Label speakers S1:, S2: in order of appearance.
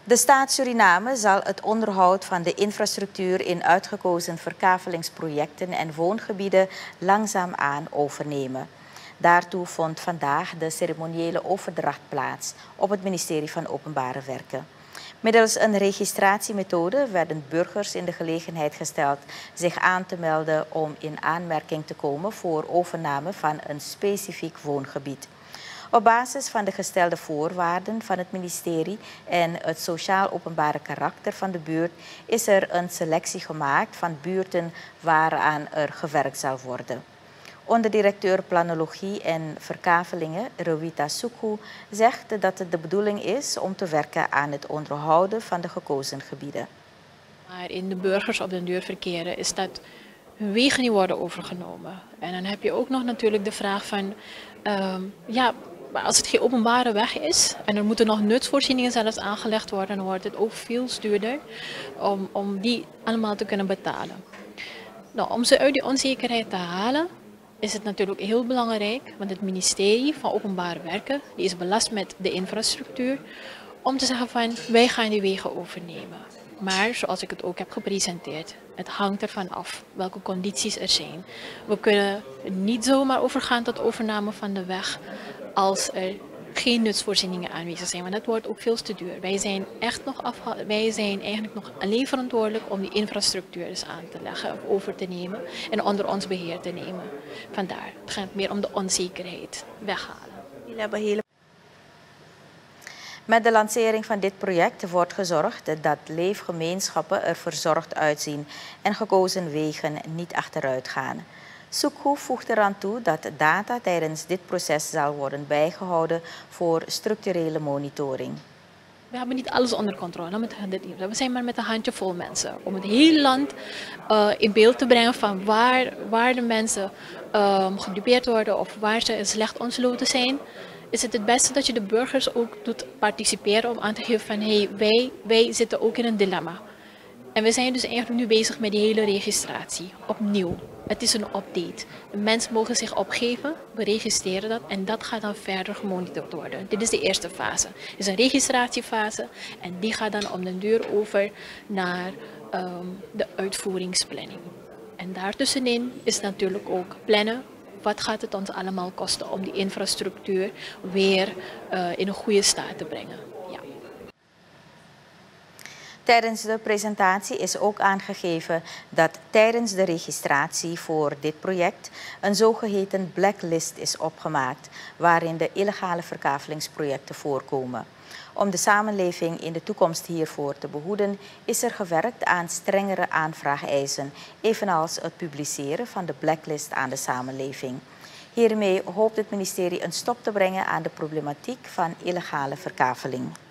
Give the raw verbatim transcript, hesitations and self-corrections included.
S1: De staat Suriname zal het onderhoud van de infrastructuur in uitgekozen verkavelingsprojecten en woongebieden langzaamaan overnemen. Daartoe vond vandaag de ceremoniële overdracht plaats op het ministerie van Openbare Werken. Middels een registratiemethode werden burgers in de gelegenheid gesteld zich aan te melden om in aanmerking te komen voor overname van een specifiek woongebied. Op basis van de gestelde voorwaarden van het ministerie en het sociaal-openbare karakter van de buurt is er een selectie gemaakt van buurten waaraan er gewerkt zal worden. Onderdirecteur Planologie en Verkavelingen, Rowita Soekoe, zegt dat het de bedoeling is om te werken aan het onderhouden van de gekozen gebieden.
S2: Maar in de burgers op den duur verkeren is dat hun wegen niet worden overgenomen. En dan heb je ook nog natuurlijk de vraag van, um, ja, als het geen openbare weg is en er moeten nog nutsvoorzieningen zelfs aangelegd worden, dan wordt het ook veel duurder om, om die allemaal te kunnen betalen. Nou, om ze uit die onzekerheid te halen, is het natuurlijk heel belangrijk, want het ministerie van Openbare Werken die is belast met de infrastructuur, om te zeggen van wij gaan die wegen overnemen. Maar zoals ik het ook heb gepresenteerd, het hangt ervan af welke condities er zijn. We kunnen niet zomaar overgaan tot overname van de weg als er geen nutsvoorzieningen aanwezig zijn, want dat wordt ook veel te duur. Wij zijn, echt nog afha- wij zijn eigenlijk nog alleen verantwoordelijk om die infrastructuur eens aan te leggen of over te nemen en onder ons beheer te nemen. Vandaar, het gaat meer om de onzekerheid weghalen.
S1: Jullie hebben hele... Met de lancering van dit project wordt gezorgd dat leefgemeenschappen er verzorgd uitzien en gekozen wegen niet achteruit gaan. Soekoe voegt eraan toe dat data tijdens dit proces zal worden bijgehouden voor structurele monitoring.
S2: We hebben niet alles onder controle. We zijn maar met een handjevol mensen. Om het hele land uh, in beeld te brengen van waar, waar de mensen um, gedupeerd worden of waar ze slecht ontsloten zijn, is het het beste dat je de burgers ook doet participeren om aan te geven van hey, wij, wij zitten ook in een dilemma. En we zijn dus eigenlijk nu bezig met die hele registratie, opnieuw. Het is een update. De mensen mogen zich opgeven, we registreren dat en dat gaat dan verder gemonitord worden. Dit is de eerste fase. Het is een registratiefase en die gaat dan om de duur over naar um, de uitvoeringsplanning. En daartussenin is natuurlijk ook plannen. Wat gaat het ons allemaal kosten om die infrastructuur weer uh, in een goede staat te brengen? Ja.
S1: Tijdens de presentatie is ook aangegeven dat tijdens de registratie voor dit project een zogeheten blacklist is opgemaakt, waarin de illegale verkavelingsprojecten voorkomen. Om de samenleving in de toekomst hiervoor te behoeden, is er gewerkt aan strengere aanvraageisen, evenals het publiceren van de blacklist aan de samenleving. Hiermee hoopt het ministerie een stop te brengen aan de problematiek van illegale verkaveling.